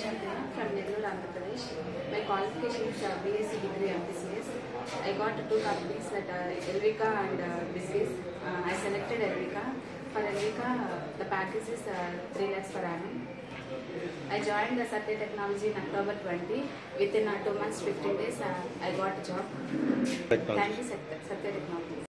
Chaitanya from Nellore, Andhra Pradesh. My qualification is BSc degree MPCS. I got two companies that are Elvica and Biscuits. I selected Elvica. For Elvica, the package is 3 lakhs per annum. I joined the Satya Technology in October 20. Within 2 months, 15 days, I got a job. Thank you, Satya Technology.